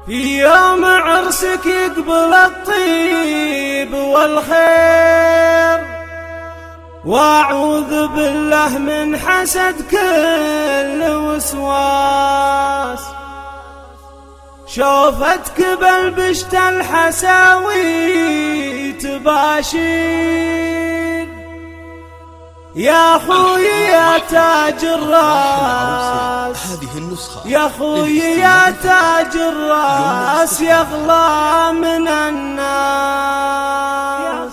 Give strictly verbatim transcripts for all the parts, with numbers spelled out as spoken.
يوم عرسك يقبل الطيب والخير، واعوذ بالله من حسد كل وسواس. شوفتك بلبشت الحساوي تباشر، يا خوي يا تاج الراس، يا خوي يا تاج الراس، يغلى من الناس.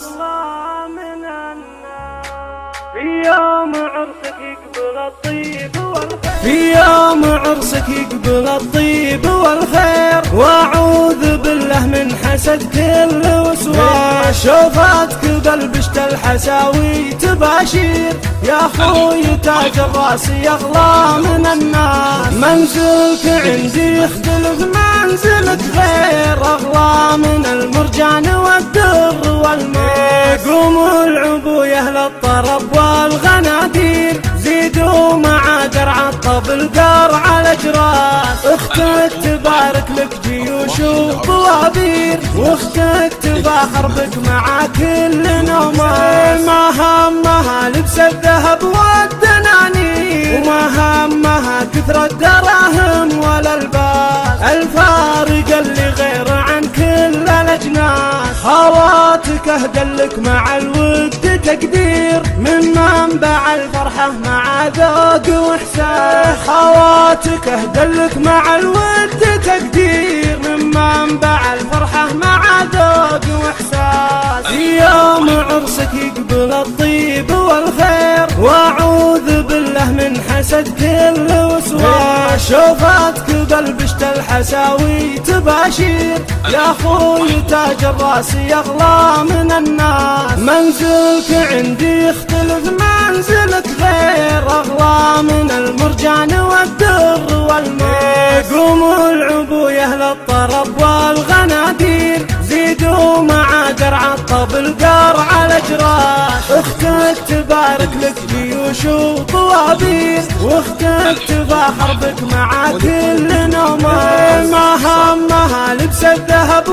في يوم عرسك يقبل الطيب والخير، في يوم عرسك يقبل الطيب والخير، واعوذ بالله من حسد كل وسواس. شوفتك بلبشت الحساوي تباشير، يا خوي تاج الراس، يغلى من الناس. منزلك عندي يختلف منزلك غير، اغلى من المرجان والدر والماس. قوموا العبوا يا اهل الطرب والغنادير، زيدوا مع درع الطبل قرع الاجراس. اختك تبارك لك جيوش وطوابير، واختك تفاخر بك مع كل نوماس. ما همها لبس الذهب والدنانير، وما همها كثر الدراهم ولا الباس. الفارق اللي غير عن كل الاجناس، خواتك اهدلك مع الود تقدير، من منبع الفرحة مع ذوق واحساس. خواتك اهدلك مع الود تقدير، من منبع الفرحة مع ذوق واحساس. في يوم عرسك يقبل الطيب والخير، واعوذ بالله من حسد كل وسواس. شوفتك بلبشت الحساوي تباشير، يا خوي تاج الراس، يغلى من الناس. منزلك عندي يختلف منزلك غير، اغلى من المرجان والدر والماس. قوموا العبوا يا اهل الطرب والغنادير، زيدوا مع درع الطبل قرع الاجراس. اختك تبارك لك جيوش وطوابير، واختك تفاخر بك مع كل نوماس. ما همها لبس الذهب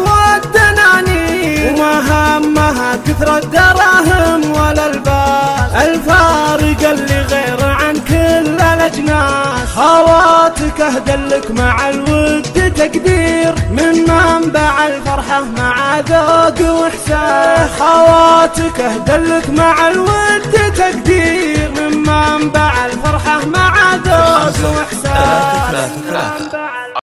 والدنانير، وما همها كثر الدراهم ولا الباس. الفارق اللي غير عن كل الاجناس، خواتك اهدلك مع الود تقدير، من منبع الفرحة مع ذوق واحساس. خواتك اهدلك مع الود تقدير، من منبع الفرحة مع ذوق واحساس.